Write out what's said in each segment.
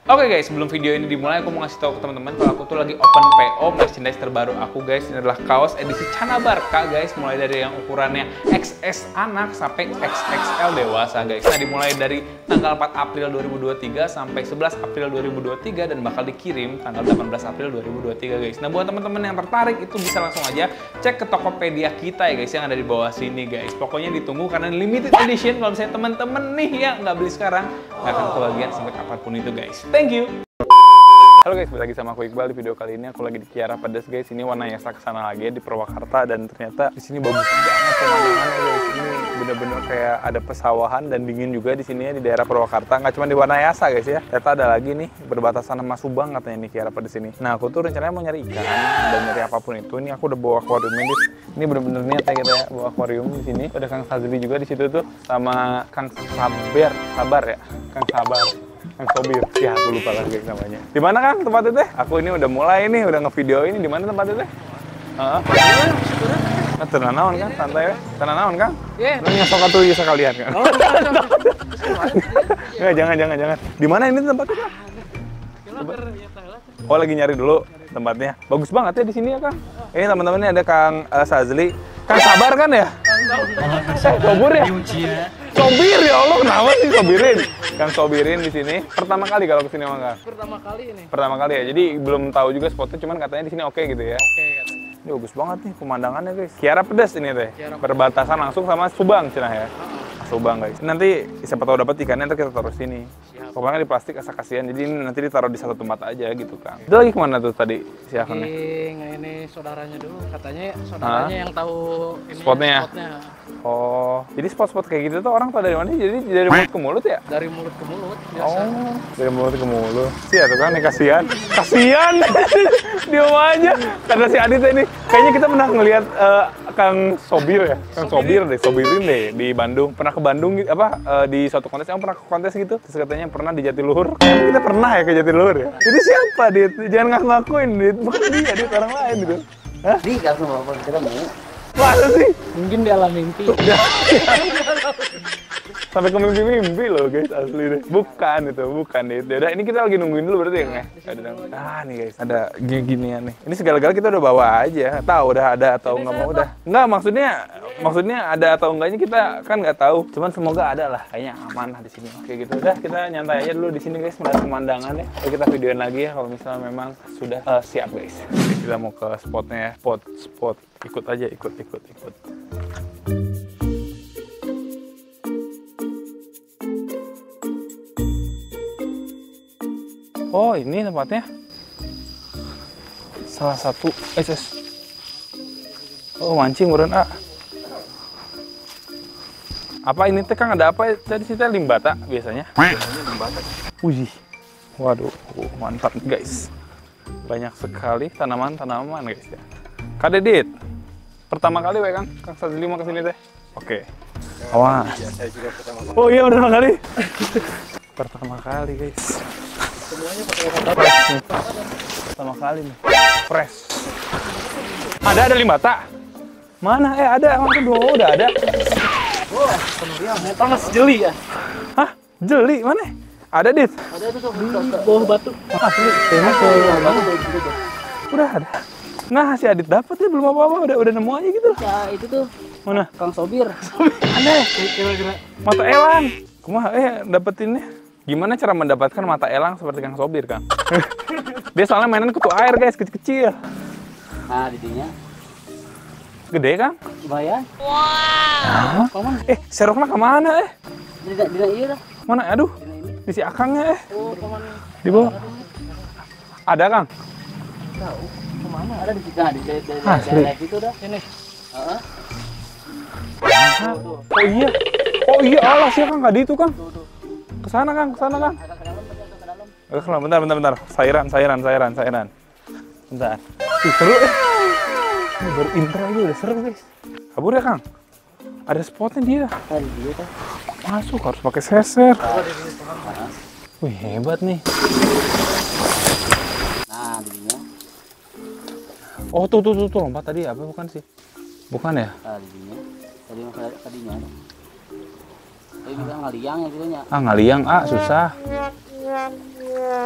Oke guys, sebelum video ini dimulai aku mau ngasih tahu ke teman-teman kalau aku tuh lagi open PO merchandise terbaru aku guys. Ini adalah kaos edisi Cana Barca guys, mulai dari yang ukurannya XS anak sampai XXL dewasa guys. Nah, dimulai dari tanggal 4 April 2023 sampai 11 April 2023 dan bakal dikirim tanggal 18 April 2023 guys. Nah, buat teman-teman yang tertarik itu bisa langsung aja cek ke Tokopedia kita ya guys yang ada di bawah sini guys. Pokoknya ditunggu karena limited edition. Kalau misalnya teman-teman nih yang nggak beli sekarang nggak akan kebagian sampai kapanpun itu guys. Thank you. Halo guys, balik lagi sama aku Iqbal. Di video kali ini aku lagi di Kiara Pedas guys. Ini warna Yasa kesana lagi di Purwakarta dan ternyata di sini bagus banget pemandangannya guys. Ini bener-bener kayak ada pesawahan dan dingin juga di sini ya di daerah Purwakarta. Nggak cuma di warna Yasa guys ya. Ternyata ada lagi nih berbatasan sama Subang katanya nih Kiara Pedas ini. Nah aku tuh rencananya mau nyari ikan dan nyari apapun itu. Ini aku udah bawa akuarium ini. Ini bener-bener niat ya kita ya bawa akuarium di sini. Ada Kang Fazli juga di situ tuh sama Kang Sabar ya, Kang Sabar. Kang Sobir, ya aku lupa lagi namanya. Di mana Kang tempatnya teh? Aku ini udah mulai nih, udah ngevideo ini. Di mana tempatnya teh? Tenang naon Kang, santai ya. Tenang naon Kang? Iya. Lu nyosok atuh ieu sakalian Kang. Enggak, jangan. Di mana ini tempatnya Kang? Oh, lagi nyari dulu tempatnya. Bagus banget ya di sini ya Kang. Ini teman-temannya ada Kang Sazli. Kang Sabar kan ya? Sobur ya? Sobir ya Allah, kenapa sih Sobirin? Kang Sobirin di sini. Pertama kali kalau kesini sama Kang? Pertama kali ini. Pertama kali ya, jadi belum tahu juga spotnya, cuman katanya di sini oke gitu ya? Oke katanya. Ini bagus banget nih pemandangannya guys. Kiara Pedas ini teh, berbatasan langsung sama Subang Cenah ya? Subang guys. Nanti siapa tahu dapat ikannya, ntar kita taruh sini. Pokoknya di plastik asa kasihan, jadi ini nanti ditaruh di satu tempat aja gitu Kang. Itu lagi kemana tuh tadi si Akannya? Ini saudaranya dulu, katanya saudaranya yang tahu ini spotnya. Oh, jadi spot-spot kayak gitu tuh orang tahu dari mana? Jadi dari mulut ke mulut ya? Dari mulut ke mulut biasa. Oh, dari mulut ke mulut. Sih ya tuh Kang, nih kasihan. Kasihan. Diem aja. Karena si Adit ini kayaknya kita pernah ngelihat Kang Sobir ya. Kang Sobir deh, Sobirin deh di Bandung. Pernah ke Bandung di suatu kontes, emang pernah ke kontes gitu. Terus katanya pernah di Jatiluhur. Kayaknya kita pernah ya ke Jatiluhur ya. Jadi siapa Dit? Jangan ngaku-ngakuin Dit. Bukan dia, Dit orang lain gitu. Hah? Di kalau mau kita mau. Masa sih? Mungkin di alam mimpi. Sampai ke mimpi-mimpi loh guys, asli deh. Bukan itu, bukan itu. Udah, ini kita lagi nungguin dulu berarti ya? Nih guys, ada ginian nih. Ini segala-gala kita udah bawa aja. Tahu udah ada atau nggak mau udah. Enggak, maksudnya ada atau enggaknya kita kan nggak tahu. Cuman semoga ada lah. Kayaknya aman lah di sini. Oke gitu. Udah, kita nyantai aja dulu di sini guys, melihat pemandangannya. Oke, kita videoin lagi ya kalau misalnya memang sudah siap guys. Kita mau ke spotnya ya. Spot. Ikut aja, ikut. Oh, ini tempatnya. Salah satu SS. Oh, mancing meureun Apa ini teh Kang, ada apa tadi sih teh? Limbata biasanya? Biasanya limbata. Wih. Waduh, mantap guys. Banyak sekali tanaman guys ya. Kak Dedit. Pertama kali we Kang Sazli mau kesini teh. Oke. Awas. Oh iya pertama kali. Pertama kali guys. Semuanya pakai Fresh nih. Pertama kali nih. Fresh. Ada limbata. Mana? Ada. Emang kedua udah ada. Wah, penurian. Panas jeli ya. Hah? Jeli mana? Ada Dit. Ada tuh di bawah batu. Asli. Udah ada. Nah, si Adit dapat ya belum apa-apa, udah nemu aja gitu. Ya, itu tuh. Mana? Kang Sobir. Aneh. Kira-kira mata elang. Kumaha dapetinnya? Gimana cara mendapatkan mata elang seperti Kang Sobir, Kang? Dia soalnya mainan kutu air, guys, kecil-kecil. Nah, didinya. Gede, Kang? Lumayan. Wow. Paman. Serokna kemana, Dina iya dah. Mana? Aduh. Di si Akangnya, Oh, paman. Di bawah. Ada, Kang? Tahu. Kemana? Ada di situ. Nah, di daerah situ dah. Sini. Heeh. Oh iya, alas ya Kang, nggak di itu Kang. Tuh. Kesana Kang. Agak ke dalam. Bentar. Sairan. Bentar. Seru ya. Ini baru intro aja udah seru guys. Kabur ya Kang. Ada spotnya dia. Tadi dia kan. Masuk harus pakai seser. Wih hebat nih. Nah, didinya. Oh tuh lompat tadi apa bukan sih? Bukan ya? Nah, didinya. Tadinya. Tapi kita ngaliang ya gitu nya. Ngaliang susah.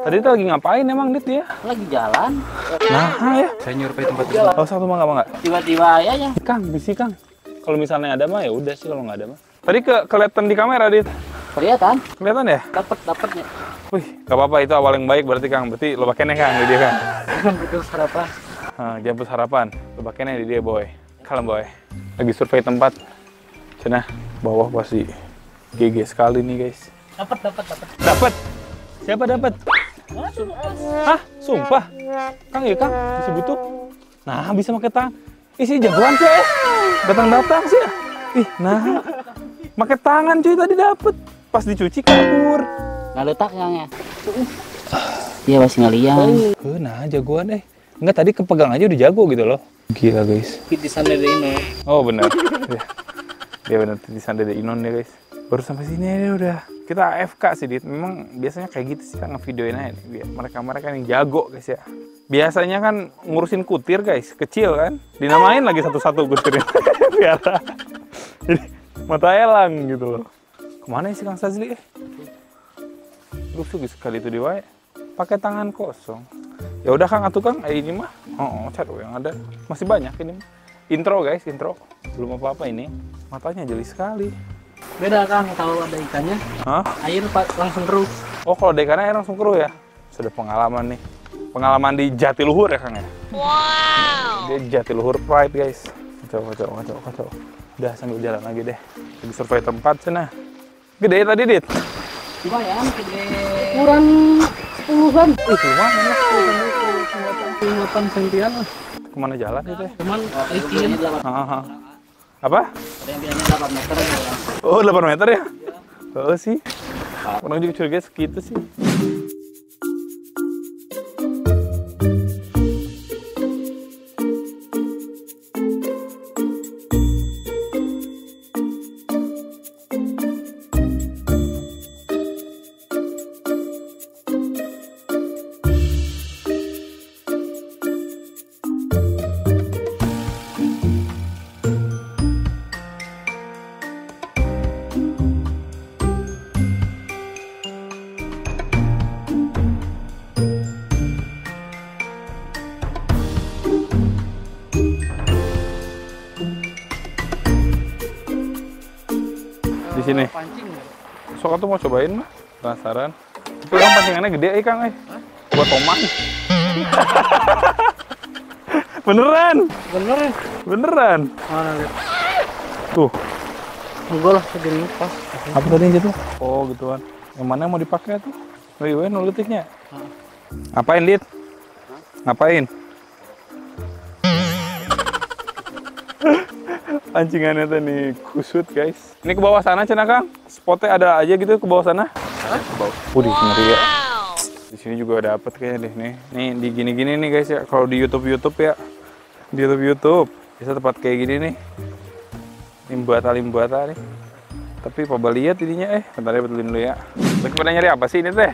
Tadi tuh lagi ngapain emang Dit dia? Lagi jalan. Nah ya. Saya nyurupai tempat itu. Oh satu mah nggak? Tiba-tiba aja. Kang, bisi Kang. Kalau misalnya ada mah ya udah sih, kalau nggak ada mah. Tadi kelihatan di kamera Dit. Kelihatan? Kelihatan ya? Dapatnya. Wih, nggak apa-apa, itu awal yang baik berarti Kang. Berarti lo pakai Kang di dia Kang. Betul sarapan. Jemput harapan. Lo pakai di dia boy. Kalem boy. Lagi survei tempat. Cenah bawah pasti GG sekali nih guys. Dapat. Siapa dapat? Hah? Sumpah? Kang ya Kang, disebut tuh. Nah, bisa pakai tangan. Isi jagoan sih datang-datang sih. Ih, nah. Pakai tangan cuy tadi dapat. Pas dicuci kabur. Nggak letaknya ya. Iya masih ngeliat. Nah, jagoan Enggak, tadi kepegang aja udah jago gitu loh. Gila guys. Titisan dari Inon. Oh benar. Dia benar titisan dari Inon ya guys. Baru sampai sini aja udah. Kita AFK sih Dit. Memang biasanya kayak gitu sih kan, ngevideoin aja nih. Biar mereka yang jago guys ya. Biasanya kan ngurusin kutir guys, kecil kan. Dinamain lagi satu-satu kutirnya. Biara. Jadi mata elang gitu loh. Kemana sih Kang Sazli? Lusuh sekali itu dia wae. Pakai tangan kosong. Ya udah Kang, atuh Kang, ini mah. Caro yang ada. Masih banyak ini. Intro guys, intro. Belum apa-apa ini. Matanya jeli sekali. Beda Kang, kalau ada ikannya. Hah? Air langsung keruh. Oh, kalau ada ikannya air langsung keruh ya? Sudah pengalaman nih. Pengalaman di Jatiluhur ya Kang ya? Wow. Dia Jatiluhur Pride guys. Kacau. Udah sambil jalan lagi deh. Lagi survei tempat sana. Gede tadi Dit? Lumayan, gede. Ukuran 10-an. Lumayan ya. 8 sentian lah. Kemana jalan itu ya? Cuman licin. Apa? Ada yang bilangnya 8 meter ya. Oh 8 meter ya? Oh sih. Orang juga curiga segitu sih. Di sini. Sok tuh mau cobain mah, penasaran. Tapi kan pancingannya gede Kang Buat tomat. Beneran. Beneran. Mana lihat? Tuh. Enggak lah, segini pas. Apa tadi yang jatuh? Oh, gituan. Yang mana yang mau dipakai tuh? Wih, nulitiknya. Ngapain, Dit? Ngapain? Pancingannya tuh nih kusut guys. Ini ke bawah sana Cina Kang. Spotnya ada aja gitu ke bawah sana. Ke bawah. Ngeri ya. Di sini juga dapet kayaknya deh nih. Nih di gini-gini nih guys ya. Kalau di YouTube ya. Di YouTube bisa tempat kayak gini nih. Limbata nih. Tapi apa lihat ininya bentar ya betulin dulu ya. Lagi pada nyari apa sih ini teh?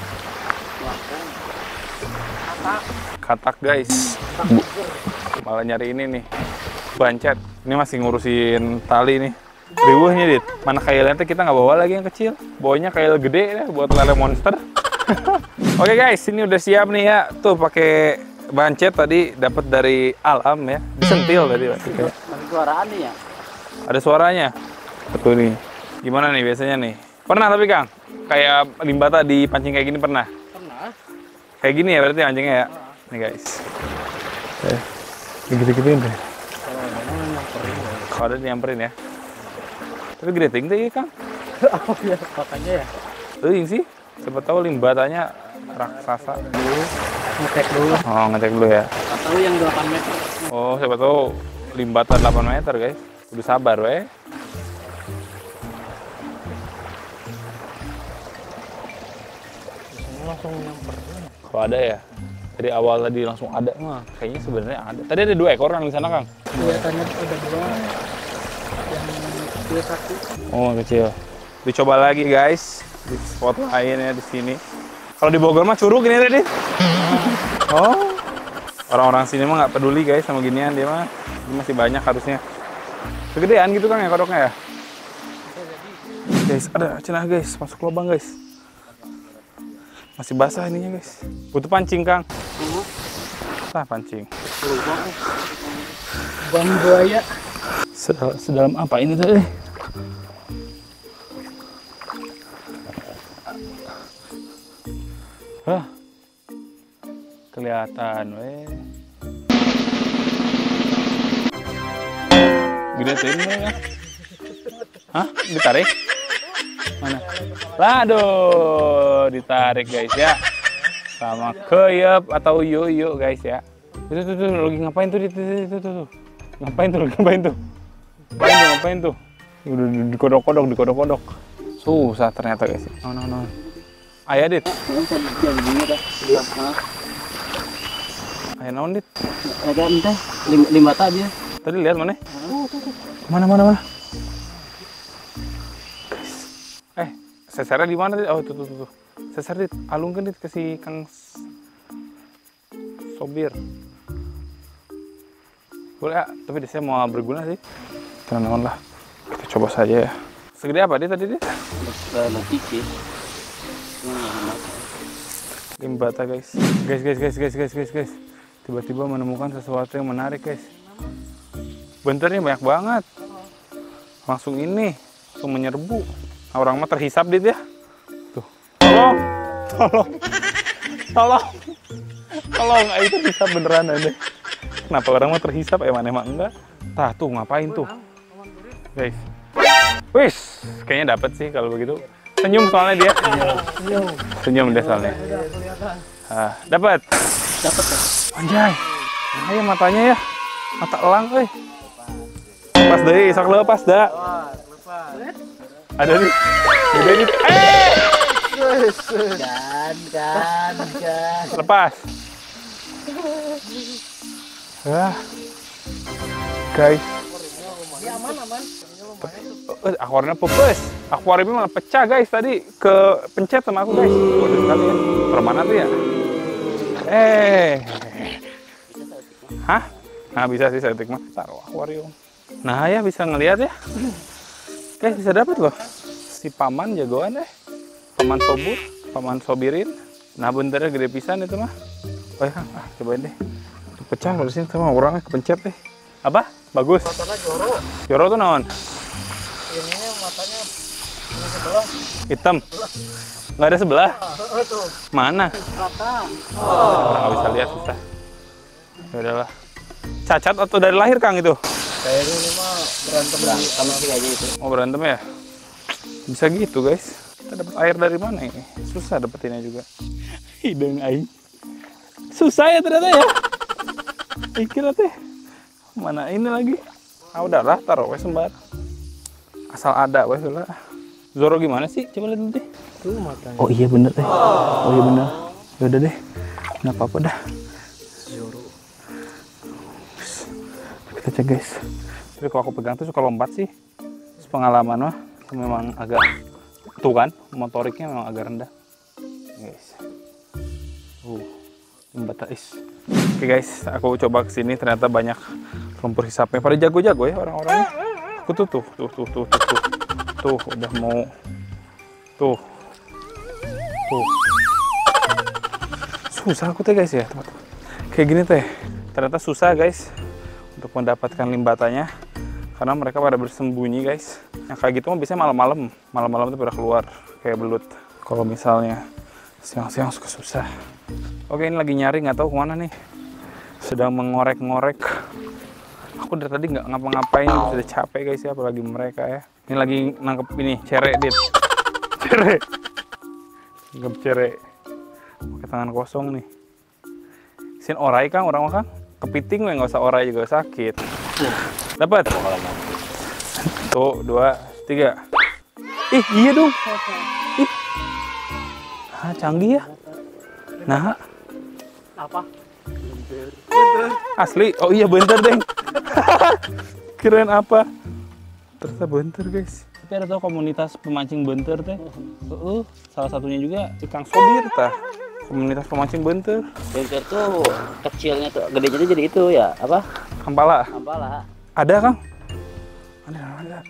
Katak guys. Malah nyari ini nih. Bancet. Ini masih ngurusin tali nih. Riwuhnya Dit. Mana kailnya kita nggak bawa lagi yang kecil. Bawanya kail gede ya buat lele monster. Oke guys, ini udah siap nih ya. Tuh pakai bancet tadi dapat dari Alam ya. Disentil tadi. Ada suaraan nih ya? Ada suaranya. Betul nih. Gimana nih biasanya nih? Pernah tapi Kang? Kayak limbata dipancing kayak gini pernah? Pernah. Kayak gini ya berarti pancingnya ya? Nih guys. Gitu-gituin deh. Kalau ada nyamperin ya. Tapi gede tinggi Kang. Oh iya, makanya ya. Tuh sih. Siapa tahu limbatanya raksasa. Ngecek dulu. Oh, ngecek dulu ya. Nggak tahu yang 8 meter. Oh, siapa tahu limbata 8 meter guys. Udah sabar weh. Langsung nyamperin. Kalau ada ya. Dari awal tadi langsung ada mah. Kayaknya sebenarnya ada. Tadi ada 2 ekor Kang di sana Kang. Kelihatannya ada 2. Yang kecil 1. Oh, kecil. Dicoba lagi guys di spot lainnya di sini. Kalau di Bogor mah curug ini tadi. Oh, orang-orang sini mah nggak peduli guys sama ginian, dia mah masih banyak harusnya. Kegedean gitu Kang ya kodoknya ya. Guys, ada cenah guys, masuk lubang guys. Masih basah ininya guys. Butuh pancing Kang. Nah pancing. Bang buaya. Sedalam apa ini tadi? Hah? Kelihatan weh. Gede tuh ini ya. Hah? Ditarik? Mana? Aduh, ditarik guys ya. Sama keyep atau yoyo guys ya. Itu tuh lagi ngapain tuh tuh. Ngapain tuh? Ngapain tuh? Udah dikodok-kodok. Susah ternyata guys. No. Ayah dit. Ayah naon dit? Ada entah lima tadi ya. Tadi lihat mana? Mana? Sesarnya di mana dit? Oh tuh. Sesar dit, alungkeun dit ke si Kang Sobir. Boleh ya, tapi saya mau berguna sih. Tenang lah, kita coba saja ya. Segede apa dia tadi dia? Letih sih. Limbata guys. Guys. Tiba-tiba menemukan sesuatu yang menarik guys. Bentarnya banyak banget. Langsung menyerbu. Orang mah terhisap dit ya. Tuh. Tolong, itu bisa beneran ada. Kenapa orang mah terhisap, emang enggak? Tah tuh ngapain tuh? Guys. Wis, kayaknya dapet sih kalau begitu. Senyum soalnya dia. Senyum dia soalnya. Dapat. Anjay. Ayo matanya ya. Mata elang euy. Pas deui, sok lepas da. Ada nih. Udah nih. Kan. Lepas. Guys. Ini aman. Akuariumnya pupus. Akuariumnya malah pecah guys tadi. Kepencet sama aku guys. Waduh sekali ya. Permana tuh ya? Hah? Nah bisa sih setik mah. Taruh akuarium. Nah ya bisa ngelihat ya. Guys bisa dapat loh. Si paman jagoan deh. Paman Sobur. Paman Sobirin. Nah bentarnya gede pisan itu mah. Oh ya cobain deh. Pecah kalau sini sama orangnya kepencet deh. Apa? Bagus. Matanya Joro. Joro tuh naon? Ini matanya ini sebelah. Hitam. Nggak ada sebelah. Tuh. Mana? Rata. Nggak bisa lihat susah. Ya udahlah. Cacat atau dari lahir Kang itu? Kayaknya ini mah berantem sih kayaknya itu. Mau berantem ya? Bisa gitu guys. Kita dapat air dari mana ini? Susah dapetinnya juga. Hidung aing. Susah ya ternyata ya. Kira teh. Mana ini lagi? Udahlah, taruh wes sembar. Asal ada wes lah. Zoro gimana sih? Coba lihat deh. Tuh matanya. Oh iya bener deh. Ya udah deh. Nggak apa-apa dah. Joro. Kita cek guys. Tapi kalau aku pegang tuh suka lompat sih. Pengalaman mah memang agak tuh kan, motoriknya memang agak rendah. Guys. Membatais. Oke guys, aku coba kesini ternyata banyak lumpur hisapnya. Pada jago-jago ya orang-orangnya. Aku tuh udah mau tuh. Susah aku teh guys ya, teman-teman. Kayak gini teh. Ternyata susah guys untuk mendapatkan limbatanya karena mereka pada bersembunyi guys. Yang kayak gitu mah biasanya malam-malam tuh pada keluar kayak belut. Kalau misalnya siang-siang suka susah. Oke, ini lagi nyari, nggak tahu kemana nih. Sedang mengorek-ngorek. Aku dari tadi nggak ngapa-ngapain, sudah capek guys ya, apalagi mereka ya. Ini lagi nangkep ini, cere dit. Cere. Nangkep cere. Pakai tangan kosong nih. Sin orai Kang, orang Kang. Kepiting we, nggak usah orai juga sakit. Dapat. Tuh, 2, 3. Ih, iya dong. Ih. Canggih ya. Nah. Apa? Asli. Oh iya bentar deng. Keren apa? Ternyata bentar guys. Tapi ada tau komunitas pemancing bentar teh. Salah satunya juga si Kang Sobir tah. Komunitas pemancing bentar. Bentar tuh kecilnya tuh, gedenya tuh jadi itu ya, apa? Kampala. Ada Kang? Ada.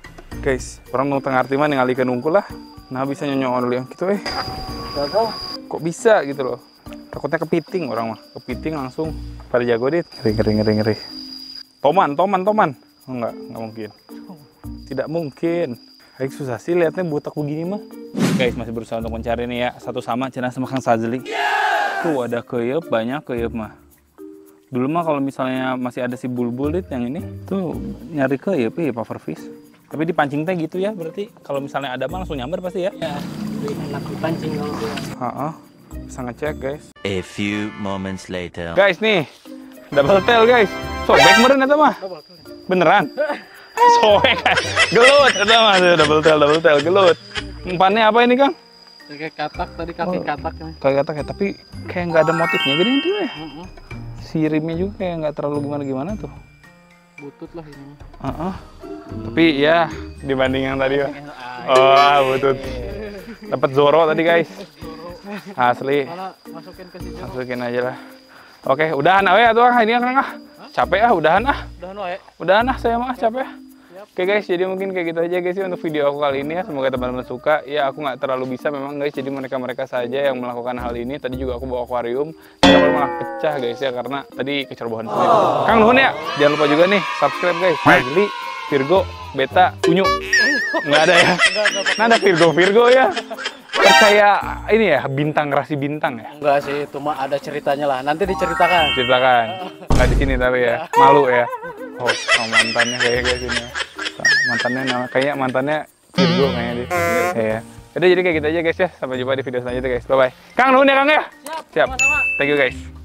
Guys, orang mau tengah arti mah ningali unggul lah. Nah bisa nyonyo dulu yang gitu Gagal. Kok bisa gitu loh. Takutnya kepiting orang mah. Kepiting langsung pada jago dit. Ngeri. Toman. Oh, enggak mungkin. Tidak mungkin. Kayak susah sih lihatnya butak begini mah. Guys, masih berusaha untuk mencari nih ya. Satu sama cenah sama Kang Sazli. Tuh ada keyep, banyak keyep mah. Dulu mah kalau misalnya masih ada si bulbul dit yang ini, tuh nyari keyep ya pufferfish. Tapi dipancing teh gitu ya, berarti kalau misalnya ada mah langsung nyamber pasti ya. Ya, lebih enak dipancing kalau dia. Bisa ngecek guys. A few moments later. Guys nih, double tail guys. Sobek meren eta mah. Beneran. Sobek kan. Gelut eta mah double tail gelut. Umpannya apa ini, Kang? Kayak katak tadi, kaki katak. Kayak katak ya, tapi kayak nggak ada motifnya gini tuh ya. Sirimnya juga kayak nggak terlalu gimana tuh. Butut lah ini. Tapi ya dibanding yang tadi. Oh, butut. Dapat Zoro tadi guys. Asli. Masukin ke situ. Masukin aja lah. Oke, udahan awe atuh ini Kang ah. Capek ah, udahan ah. Udahan ah, saya mah capek. Oke guys, jadi mungkin kayak gitu aja guys ya untuk video aku kali ini ya. Semoga teman-teman suka. Ya aku nggak terlalu bisa memang guys, jadi mereka saja yang melakukan hal ini. Tadi juga aku bawa akuarium, tapi malah pecah guys ya karena tadi kecerobohan sendiri. Kang nuhun ya, jangan lupa juga nih subscribe guys. Fazli, Virgo, Beta, Unyu. Nggak ada ya? Nah ada Virgo ya. Percaya ini ya, bintang rasi bintang ya? Enggak sih, itu mah ada ceritanya lah. Nanti diceritakan. Nggak di sini tapi ya, malu ya. Oh, mantannya kayak guys ini. Kayaknya mantannya Virgo kayaknya dia. Ya. Jadi kayak gitu aja guys ya. Sampai jumpa di video selanjutnya guys. Bye bye. Kang nuhun ya Kang ya. Siap. Thank you guys.